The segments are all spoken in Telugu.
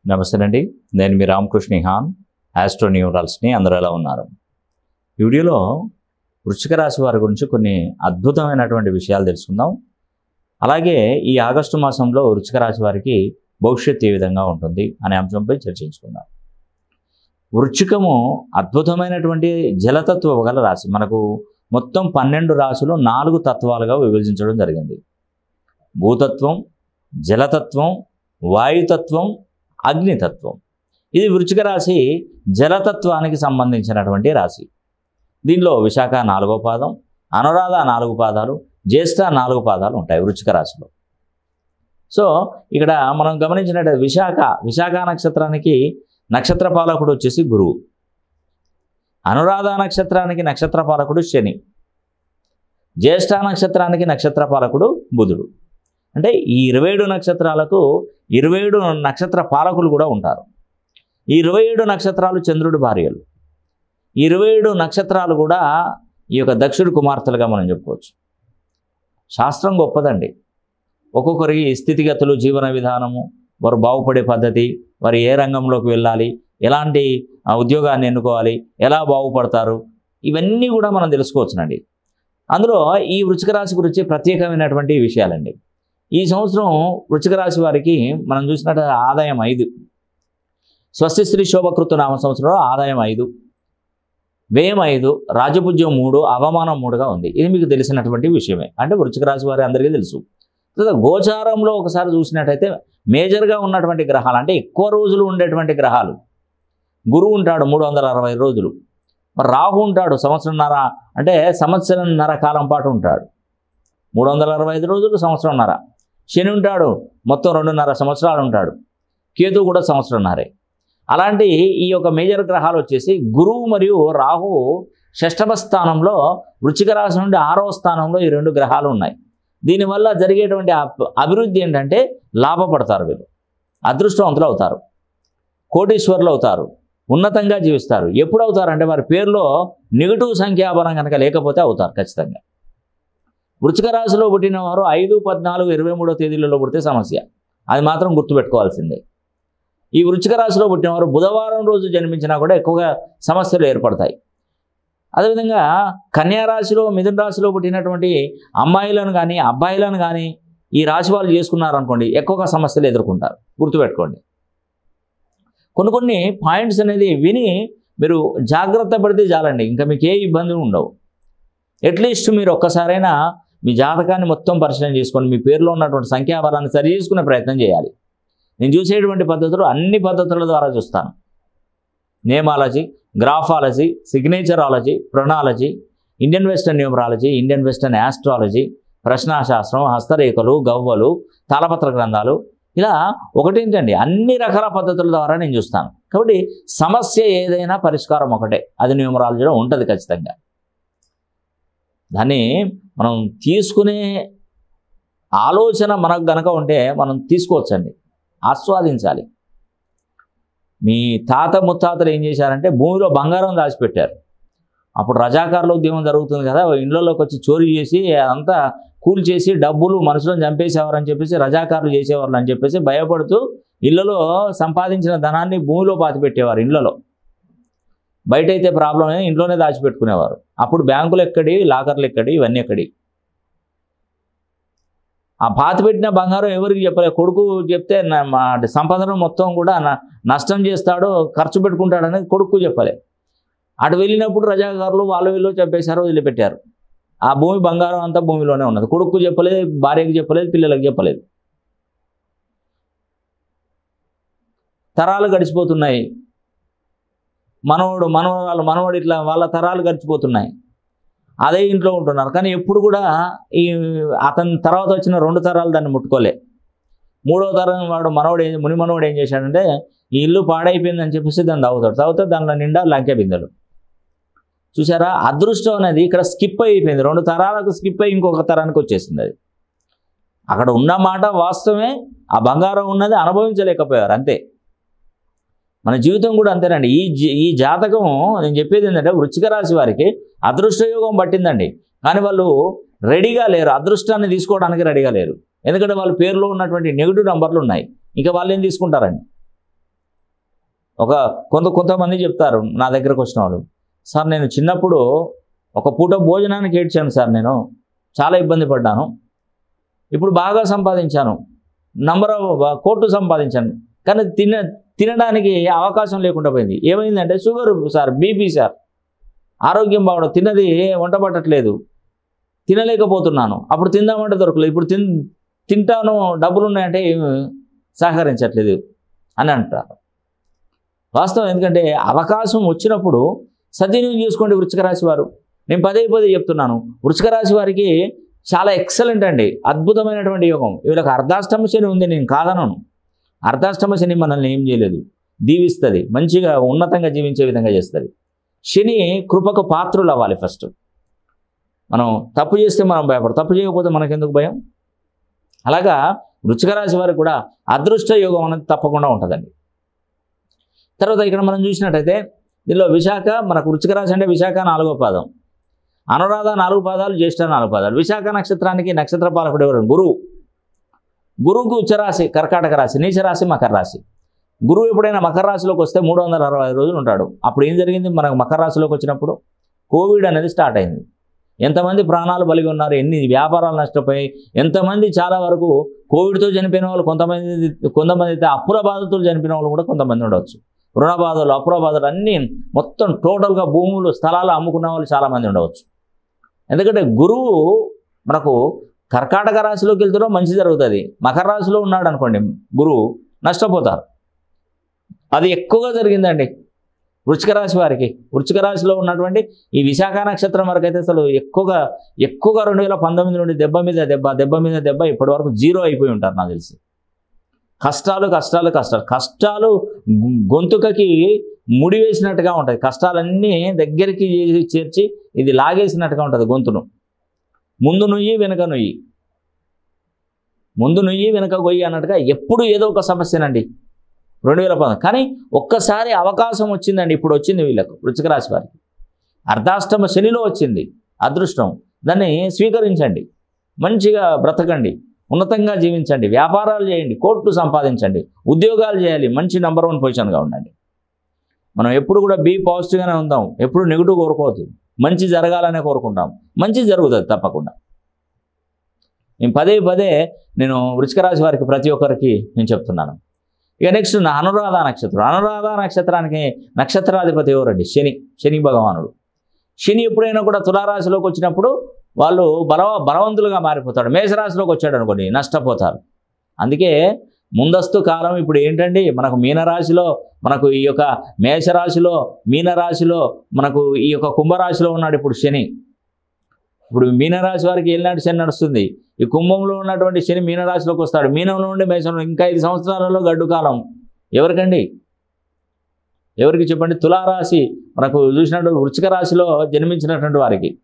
నమస్తే అండి, నేను మీ రామకృష్ణ హాన్, ఆస్ట్రో న్యూమరాల్స్ని. అందరూ ఎలా ఉన్నారు? ఈ వీడియోలో వృశ్చిక రాశి వారి గురించి కొన్ని అద్భుతమైనటువంటి విషయాలు తెలుసుకుందాం. అలాగే ఈ ఆగస్టు మాసంలో వృశ్చిక రాశి వారికి భవిష్యత్తు ఏ విధంగా ఉంటుంది అనే అంశంపై చర్చించుకుందాం. వృశ్చికము అద్భుతమైనటువంటి జలతత్వ గల రాశి. మనకు మొత్తం 12 రాశులు 4 తత్వాలుగా విభజించడం జరిగింది. భూతత్వం, జలతత్వం, వాయుతత్వం, అగ్నితత్వం. ఇది వృశ్చిక రాశి జలతత్వానికి సంబంధించినటువంటి రాశి. దీనిలో విశాఖ 4వ పాదం, అనురాధ 4 పాదాలు, జ్యేష్ఠ 4 పాదాలు ఉంటాయి వృశ్చిక రాశిలో. సో ఇక్కడ మనం గమనించినట్టు విశాఖ నక్షత్రానికి నక్షత్ర పాలకుడు వచ్చేసి గురువు, అనురాధ నక్షత్రానికి నక్షత్ర పాలకుడు శని, జ్యేష్ఠ నక్షత్రానికి నక్షత్ర పాలకుడు బుధుడు. అంటే ఈ 27 నక్షత్రాలకు 27 నక్షత్ర పాలకులు కూడా ఉంటారు. ఈ 27 నక్షత్రాలు చంద్రుడి భార్యలు. ఈ 27 నక్షత్రాలు కూడా ఈ యొక్క దక్షుడి కుమార్తెలుగా మనం చెప్పుకోవచ్చు. శాస్త్రం గొప్పదండి. ఒక్కొక్కరికి స్థితిగతులు, జీవన విధానము, వారు బాగుపడే పద్ధతి, వారు ఏ రంగంలోకి వెళ్ళాలి, ఎలాంటి ఉద్యోగాన్ని ఎన్నుకోవాలి, ఎలా బాగుపడతారు, ఇవన్నీ కూడా మనం తెలుసుకోవచ్చునండి. అందులో ఈ వృశ్చిక రాశి గురించి ప్రత్యేకమైనటువంటి విషయాలండి. ఈ సంవత్సరం వృశ్చిక రాశి వారికి మనం చూసినట్టు ఆదాయం 5, స్వస్తి శ్రీ శోభకృత నామ సంవత్సరంలో ఆదాయం 5, వ్యయం 5, రాజపూజ్యం 3, అవమానం 3గా ఉంది. ఇది మీకు తెలిసినటువంటి విషయమే. అంటే వృశ్చిక రాశి వారి అందరికీ తెలుసు. గోచారంలో ఒకసారి చూసినట్టయితే మేజర్గా ఉన్నటువంటి గ్రహాలు, అంటే ఎక్కువ రోజులు ఉండేటువంటి గ్రహాలు, గురువు ఉంటాడు 360 రోజులు, మరి రాహు ఉంటాడు సంవత్సరంన్నర కాలం పాటు ఉంటాడు, 365 రోజులు, సంవత్సరంన్నర. శని ఉంటాడు మొత్తం 2.5 సంవత్సరాలు ఉంటాడు, కేతు కూడా సంవత్సరంన్నరే. అలాంటి ఈ యొక్క మేజర్ గ్రహాలు వచ్చేసి గురువు మరియు రాహు 6వ స్థానంలో, వృశ్చిక రాశి నుండి 6వ స్థానంలో ఈ 2 గ్రహాలు ఉన్నాయి. దీనివల్ల జరిగేటువంటి అభివృద్ధి ఏంటంటే లాభపడతారు, వీళ్ళు అదృష్టవంతులు అవుతారు, కోటీశ్వరులు అవుతారు, ఉన్నతంగా జీవిస్తారు. ఎప్పుడు అవుతారంటే వారి పేరులో నెగిటివ్ సంఖ్యాబలం కనుక లేకపోతే అవుతారు ఖచ్చితంగా. వృశ్చిక రాశిలో పుట్టిన వారు 5, 14, 23వ తేదీలలో పుడితే సమస్య, అది మాత్రం గుర్తుపెట్టుకోవాల్సిందే. ఈ వృశ్చిక రాశిలో పుట్టినవారు బుధవారం రోజు జన్మించినా కూడా ఎక్కువగా సమస్యలు ఏర్పడతాయి. అదేవిధంగా కన్యారాశిలో, మిథున రాశిలో పుట్టినటువంటి అమ్మాయిలను కానీ అబ్బాయిలను కానీ ఈ రాశి వాళ్ళు చేసుకున్నారనుకోండి, ఎక్కువగా సమస్యలు ఎదుర్కొంటారు. గుర్తుపెట్టుకోండి. కొన్ని పాయింట్స్ అనేది విని మీరు జాగ్రత్త పడితే చాలండి, ఇంకా మీకు ఏ ఇబ్బందులు ఉండవు. అట్లీస్ట్ మీరు ఒక్కసారైనా మీ జాతకాన్ని మొత్తం పరిశీలన చేసుకొని మీ పేరులో ఉన్నటువంటి సంఖ్యాబలాన్ని సరి చేసుకునే ప్రయత్నం చేయాలి. నేను చూసేటువంటి పద్ధతులు అన్ని పద్ధతుల ద్వారా చూస్తాను. నేమాలజీ, గ్రాఫాలజీ, సిగ్నేచరాలజీ, ప్రొనాలజీ, Indian western numerology, Indian western astrology, ప్రశ్నాశాస్త్రం, హస్తరేఖలు, గవ్వలు, తాళపత్ర గ్రంథాలు, ఇలా ఒకటేంటండి అన్ని రకాల పద్ధతుల ద్వారా నేను చూస్తాను. కాబట్టి సమస్య ఏదైనా పరిష్కారం ఒకటే, అది న్యూమరాలజీలో ఉంటుంది ఖచ్చితంగా. దాన్ని మనం తీసుకునే ఆలోచన మనకు గనక ఉంటే మనం తీసుకోవచ్చండి, ఆస్వాదించాలి. మీ తాత ముత్తాతలు ఏం చేశారంటే భూమిలో బంగారం దాచిపెట్టారు. అప్పుడు రజాకారుల ఉద్యమం జరుగుతుంది కదా, ఇళ్లలోకి వచ్చి చోరీ చేసి అంతా కూల్చేసి డబ్బులు మనుషులను చంపేసేవారని చెప్పేసి రజాకారులు చేసేవారు అని చెప్పేసి భయపడుతూ ఇళ్లలో సంపాదించిన ధనాన్ని భూమిలో పాతిపెట్టేవారు. ఇళ్లలో బయట అయితే ప్రాబ్లం, ఇంట్లోనే దాచిపెట్టుకునేవారు. అప్పుడు బ్యాంకులు ఎక్కడి, లాకర్లు ఎక్కడి, ఇవన్నీ ఎక్కడి. ఆ పాతిపెట్టిన బంగారం ఎవరికి చెప్పలేదు. కొడుకు చెప్తే సంపదను మొత్తం కూడా నష్టం చేస్తాడు, ఖర్చు పెట్టుకుంటాడు అనేది కొడుకు చెప్పలే. అటు వెళ్ళినప్పుడు రజాకారులు వాళ్ళు వీళ్ళు చెప్పేశారు, వదిలిపెట్టారు. ఆ భూమి బంగారం అంతా భూమిలోనే ఉన్నది. కొడుకు చెప్పలేదు, భార్యకి చెప్పలేదు, పిల్లలకు చెప్పలేదు. తరాలు గడిచిపోతున్నాయి. మనవడు ఇట్లా వాళ్ళ తరాలు గడిచిపోతున్నాయి. అదే ఇంట్లో ఉంటున్నారు. కానీ ఎప్పుడు కూడా ఈ అతని తర్వాత వచ్చిన 2 తరాలు దాన్ని ముట్టుకోలే. 3వ తరం వాడు ముని మనవడు ఏం చేశాడంటే ఈ ఇల్లు పాడైపోయిందని చెప్పేసి దాన్ని తాగుతాడు. దానిలో నిండా లంకె బిందెలు. చూసారా, అదృష్టం అనేది ఇక్కడ స్కిప్ అయిపోయింది. 2 తరాలకు స్కిప్ అయ్యి ఇంకొక తరానికి వచ్చేసింది. అది అక్కడ ఉన్న మాట వాస్తవమే, ఆ బంగారం ఉన్నది అనుభవించలేకపోయారు అంతే. మన జీవితం కూడా అంతేనండి. ఈ జాతకం నేను చెప్పేది ఏంటంటే వృశ్చిక రాశి వారికి అదృష్టయోగం పట్టిందండి, కానీ వాళ్ళు రెడీగా లేరు, అదృష్టాన్ని తీసుకోవడానికి రెడీగా లేరు. ఎందుకంటే వాళ్ళ పేరులో ఉన్నటువంటి నెగిటివ్ నంబర్లు ఉన్నాయి. ఇంకా వాళ్ళు ఏం తీసుకుంటారండి? కొంతమంది చెప్తారు నా దగ్గరకు వచ్చిన వాళ్ళు, సార్ నేను చిన్నప్పుడు ఒక పూట భోజనానికి ఏడ్చాను సార్, నేను చాలా ఇబ్బంది పడ్డాను, ఇప్పుడు బాగా సంపాదించాను, కోట్లు సంపాదించాను, కానీ తినడానికి అవకాశం లేకుండా పోయింది. ఏమైందంటే షుగర్ సార్, బీపీ సార్, ఆరోగ్యం బాగుండదు, తిన్నది వంట పట్టట్లేదు, తినలేకపోతున్నాను, అప్పుడు తిందామంటే దొరకలేదు, ఇప్పుడు తింటాను డబ్బులు ఉన్నాయంటే సహకరించట్లేదు అని అంటారు. వాస్తవం. ఎందుకంటే అవకాశం వచ్చినప్పుడు సద్వినియోగం చేసుకోండి వృశ్చిక రాశి వారు. నేను పదే చెప్తున్నాను, వృశ్చిక రాశి వారికి చాలా ఎక్సలెంట్ అండి, అద్భుతమైనటువంటి యోగం. వీళ్ళకి అర్ధాష్టమ శని ఉంది, నేను కాదనను. అర్ధాష్టమ శని మనల్ని ఏం చేయలేదు, దీవిస్తుంది, మంచిగా ఉన్నతంగా జీవించే విధంగా చేస్తుంది. శని కృపకు పాత్రులు అవ్వాలి. ఫస్ట్ మనం తప్పు చేస్తే మనం భయపడతాం, తప్పు చేయకపోతే మనకెందుకు భయం? అలాగా వృశ్చిక రాశి వారికి కూడా అదృష్ట యోగం అనేది తప్పకుండా ఉంటుందండి. తర్వాత ఇక్కడ మనం చూసినట్టయితే దీనిలో విశాఖ, మనకు వృశ్చిక రాశి అంటే విశాఖ 4వ పాదం, అనురాధ 4 పాదాలు, జ్యేష్ఠ 4 పాదాలు. విశాఖ నక్షత్రానికి నక్షత్ర పాలకుడు ఎవరు? గురువు. గురువుకు ఉచ్చరాశి కర్కాటక రాశి, నీచ రాశి మకర రాశి. గురువు ఎప్పుడైనా మకర రాశిలోకి వస్తే 365 రోజులు ఉంటాడు. అప్పుడు ఏం జరిగింది? మనకు మకర రాశిలోకి వచ్చినప్పుడు కోవిడ్ అనేది స్టార్ట్ అయింది. ఎంతమంది ప్రాణాలు బలిగి ఉన్నారు, ఎన్ని వ్యాపారాలు నష్టపోయాయి, ఎంతమంది చాలా వరకు కోవిడ్తో చనిపోయిన వాళ్ళు, కొంతమంది అయితే అప్పుల బాధితులు చనిపోయిన వాళ్ళు కూడా కొంతమంది ఉండవచ్చు. రుణ బాధలు, అప్పుల బాధలు అన్నీ మొత్తం టోటల్గా భూములు స్థలాలు అమ్ముకున్న వాళ్ళు చాలామంది ఉండవచ్చు. ఎందుకంటే గురువు మనకు కర్కాటక రాశిలోకి వెళ్తున్నా మంచి జరుగుతుంది, మకర రాశిలో ఉన్నాడు అనుకోండి గురువు, నష్టపోతారు. అది ఎక్కువగా జరిగిందండి వృశ్చిక రాశి వారికి. వృశ్చిక రాశిలో ఉన్నటువంటి ఈ విశాఖ నక్షత్రం వరకు అయితే అసలు ఎక్కువగా 2019 నుండి దెబ్బ మీద దెబ్బ ఇప్పటి వరకు 0 అయిపోయి ఉంటారు నాకు తెలిసి. కష్టాలు గొంతుకకి ముడి వేసినట్టుగా ఉంటుంది. కష్టాలన్నీ దగ్గరికి చేర్చి ఇది లాగేసినట్టుగా ఉంటుంది గొంతును. ముందు నుయ్యి వెనక గొయ్యి అన్నట్టుగా ఎప్పుడు ఏదో ఒక సమస్యనండి 2019. కానీ ఒక్కసారి అవకాశం వచ్చిందండి, ఇప్పుడు వచ్చింది వీళ్ళకు వృశ్చిక రాశి వారికి. అర్ధాష్టమ శనిలో వచ్చింది అదృష్టం. దాన్ని స్వీకరించండి, మంచిగా బ్రతకండి, ఉన్నతంగా జీవించండి, వ్యాపారాలు చేయండి, కోట్లు సంపాదించండి, ఉద్యోగాలు చేయాలి, మంచి నంబర్ 1 పొజిషన్గా ఉండండి. మనం ఎప్పుడు కూడా పాజిటివ్గానే ఉందాం, ఎప్పుడు నెగిటివ్ కోరుకోవద్దు, మంచి జరగాలనే కోరుకుంటాం, మంచి జరుగుతుంది తప్పకుండా. నేను పదే నేను వృశ్చిక రాశి వారికి ప్రతి ఒక్కరికి నేను చెప్తున్నాను. ఇక నెక్స్ట్ అనురాధ నక్షత్రం. అనురాధ నక్షత్రానికి నక్షత్రాధిపతి ఎవరండి? శని భగవానుడు. శని ఎప్పుడైనా కూడా తులారాశిలోకి వచ్చినప్పుడు వాళ్ళు బలవంతులుగా మారిపోతాడు. మేషరాశిలోకి వచ్చాడు అనుకోండి నష్టపోతారు. అందుకే ముందస్తు కాలం ఇప్పుడు ఏంటండి, మనకు మీనరాశిలో, మనకు ఈ యొక్క మేషరాశిలో, మీనరాశిలో, మనకు ఈ యొక్క కుంభరాశిలో ఉన్నాడు ఇప్పుడు శని. ఇప్పుడు మీనరాశి వారికి ఏలినాటి శని నడుస్తుంది. ఈ కుంభంలో ఉన్నటువంటి శని మీనరాశిలోకి వస్తాడు. మీనంలో ఉండి మేషంలో ఇంకా 5 సంవత్సరాలలో గడ్డు కాలం. ఎవరికండి? ఎవరికి చెప్పండి? తులారాశి మనకు చూసినట్టు వృశ్చిక రాశిలో జన్మించినటువంటి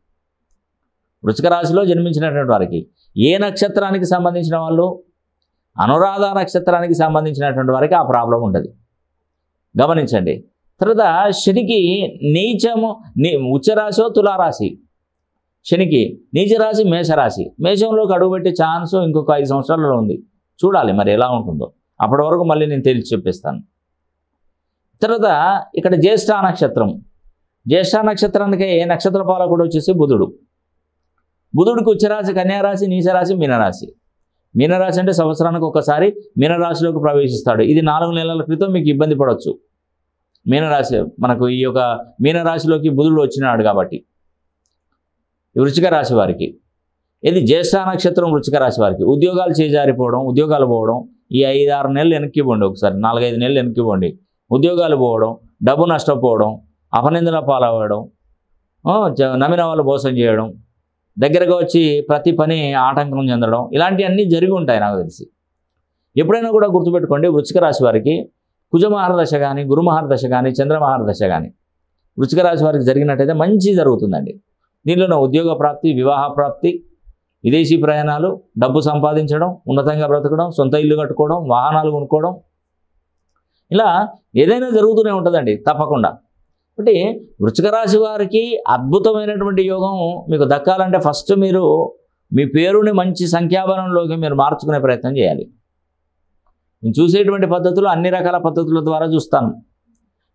వారికి ఏ నక్షత్రానికి సంబంధించిన వాళ్ళు? అనురాధ నక్షత్రానికి సంబంధించినటువంటి వారికి ఆ ప్రాబ్లం ఉంటుంది, గమనించండి. తర్వాత శనికి నీచము, ఉచ్చరాశో తులారాశి, శనికి నీచరాశి మేషరాశి. మేషంలోకి అడుగుపెట్టే ఛాన్స్ ఇంకొక 5 సంవత్సరాలలో ఉంది. చూడాలి మరి ఎలా ఉంటుందో, అప్పటి వరకు మళ్ళీ నేను తెలిసి చెప్పేస్తాను. తర్వాత ఇక్కడ జ్యేష్ఠ నక్షత్రం. జ్యేష్ఠ నక్షత్రానికి నక్షత్ర పాలకుడు వచ్చేసి బుధుడికి ఉచ్చరాశి కన్యారాశి, నీచరాశి, మీనరాశి. మీనరాశి అంటే సంవత్సరానికి ఒకసారి మీనరాశిలోకి ప్రవేశిస్తాడు. ఇది 4 నెలల క్రితం మీకు ఇబ్బంది పడవచ్చు. మీనరాశి మనకు ఈ యొక్క మీనరాశిలోకి బుధుడు వచ్చినాడు కాబట్టి వృశ్చిక రాశి వారికి. ఇది జ్యేష్ఠ నక్షత్రం వృశ్చిక రాశి వారికి. ఉద్యోగాలు చేజారిపోవడం, ఉద్యోగాలు పోవడం, ఈ 5-6 నెలలు వెనక్కి పోండి, ఒకసారి 4-5 నెలలు వెనక్కి పోండి. ఉద్యోగాలు పోవడం, డబ్బు నష్టపోవడం, అపనిందన పాలవ్వడం, నమ్మిన వాళ్ళు మోసం చేయడం, దగ్గరగా వచ్చి ప్రతి పని ఆటంకం చెందడం, ఇలాంటివన్నీ జరిగి ఉంటాయి నాకు తెలిసి. ఎప్పుడైనా కూడా గుర్తుపెట్టుకోండి, వృశ్చిక రాశి వారికి కుజమహారదశ కానీ, గురుమహారదశ కానీ, చంద్రమహారదశ కానీ వృశ్చిక రాశి వారికి జరిగినట్టయితే మంచి జరుగుతుందండి. దీనిలోనే ఉద్యోగ ప్రాప్తి, వివాహ ప్రాప్తి, విదేశీ ప్రయాణాలు, డబ్బు సంపాదించడం, ఉన్నతంగా బ్రతకడం, సొంత ఇల్లు కట్టుకోవడం, వాహనాలు కొనుక్కోవడం, ఇలా ఏదైనా జరుగుతూనే ఉంటుందండి తప్పకుండా. కాబట్టి వృశ్చిక రాశి వారికి అద్భుతమైనటువంటి యోగం మీకు దక్కాలంటే ఫస్ట్ మీరు మీ పేరుని మంచి సంఖ్యాబలంలోకి మీరు మార్చుకునే ప్రయత్నం చేయాలి. నేను చూసేటువంటి పద్ధతులు అన్ని రకాల పద్ధతుల ద్వారా చూస్తాను.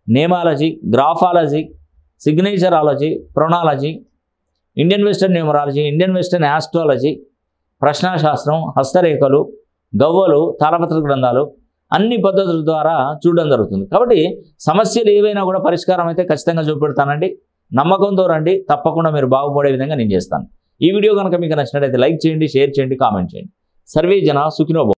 నేమాలజీ, గ్రాఫాలజీ, సిగ్నేచరాలజీ, ప్రొనాలజీ, Indian western numerology, Indian western astrology, ప్రశ్నాశాస్త్రం, హస్తరేఖలు, గవ్వలు, తాళపత్ర గ్రంథాలు అన్ని పద్ధతుల ద్వారా చూడడం జరుగుతుంది. కాబట్టి సమస్యలు ఏవైనా కూడా పరిష్కారం అయితే ఖచ్చితంగా చూపెడతానండి. నమ్మకంతో రండి, తప్పకుండా మీరు బాగుపడే విధంగా నేను చేస్తాను. ఈ వీడియో కనుక మీకు నచ్చినట్లయితే లైక్ చేయండి, షేర్ చేయండి, కామెంట్ చేయండి. సర్వే జన సుఖినో భవంతు.